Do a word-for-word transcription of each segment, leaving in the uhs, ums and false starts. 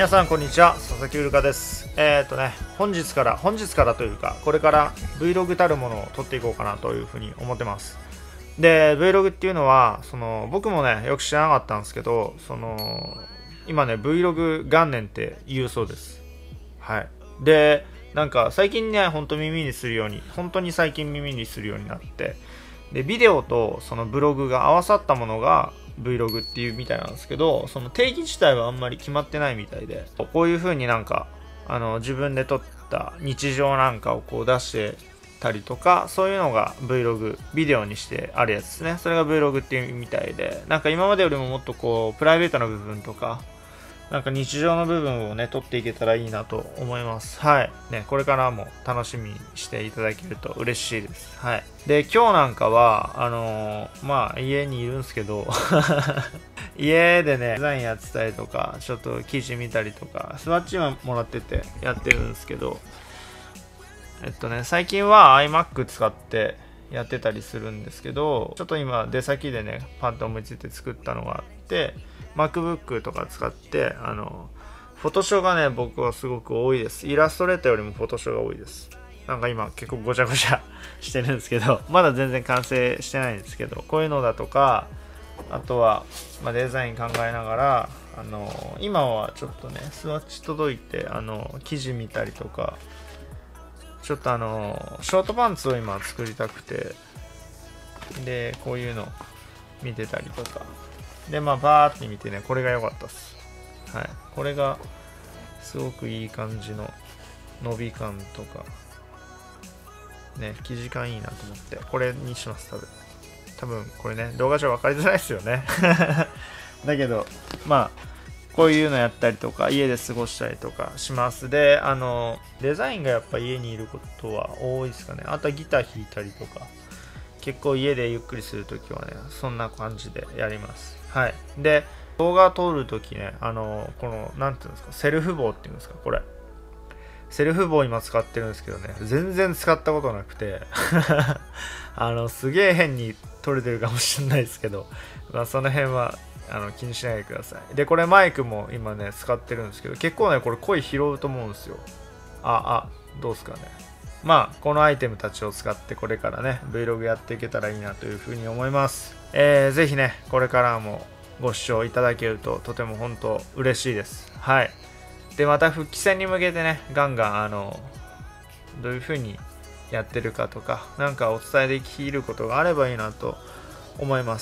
皆さんこんにちは、佐々木うるかです。えっ、ー、とね、本日から、本日からというか、これから Vlog たるものを撮っていこうかなというふうに思ってます。で、Vlog っていうのは、その、僕もね、よく知らなかったんですけど、その、今ね、Vlog 元年って言うそうです。はい。で、なんか最近ね、ほんと耳にするように、本当に最近耳にするようになって、で、ビデオとそのブログが合わさったものが Vlog っていうみたいなんですけど、その定義自体はあんまり決まってないみたいで、こういう風になんか、あの、自分で撮った日常なんかをこう出してたりとか、そういうのが Vlog、ビデオにしてあるやつですね。それが Vlog っていうみたいで、なんか今までよりももっとこう、プライベートな部分とか、なんか日常の部分をね、撮っていけたらいいなと思います。はい。ね、これからも楽しみにしていただけると嬉しいです。はい。で、今日なんかは、あのー、まあ、家にいるんですけど、家でね、デザインやってたりとか、ちょっと記事見たりとか、スワッチはもらっててやってるんですけど、えっとね、最近は iMac 使ってやってたりするんですけど、ちょっと今出先でね、パンと思いついて作ったのがあって、MacBook とか使って、あの、フォトショーがね、僕はすごく多いです。イラストレーターよりもフォトショーが多いです。なんか今結構ごちゃごちゃしてるんですけど、まだ全然完成してないんですけど、こういうのだとか、あとは、まあ、デザイン考えながら、あの、今はちょっとね、スワッチ届いて、あの、記事見たりとか、ちょっとあの、ショートパンツを今作りたくて、で、こういうの見てたりとか、で、まあ、バーって見てね、これが良かったっす。はい。これが、すごくいい感じの伸び感とか、ね、生地感いいなと思って、これにします、多分。多分、これね、動画上分かりづらいですよね。だけど、まあ、こういうのやったりとか、家で過ごしたりとかします。で、あの、デザインがやっぱ家にいることは多いですかね。あとはギター弾いたりとか、結構家でゆっくりするときはね、そんな感じでやります。はい。で、動画を撮るときね、あの、この、なんていうんですか、セルフ棒っていうんですか、これ。セルフ棒今使ってるんですけどね、全然使ったことなくて、あの、すげえ変に撮れてるかもしれないですけど、まあ、その辺は、あの、気にしないでください。で、これマイクも今ね、使ってるんですけど、結構ね、これ声拾うと思うんですよ。あ、あ、どうですかね。まあ、このアイテムたちを使ってこれからね、Vlog やっていけたらいいなというふうに思います。えー、ぜひね、これからもご視聴いただけるととても本当嬉しいです。はい。で、また復帰戦に向けてね、ガンガン、あの、どういうふうにやってるかとか、なんかお伝えできることがあればいいなと思います。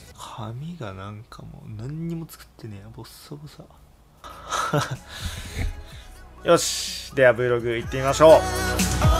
髪がなんかもう何にも作ってねえ、ボッサボサ。よし、では Vlog 行ってみましょう。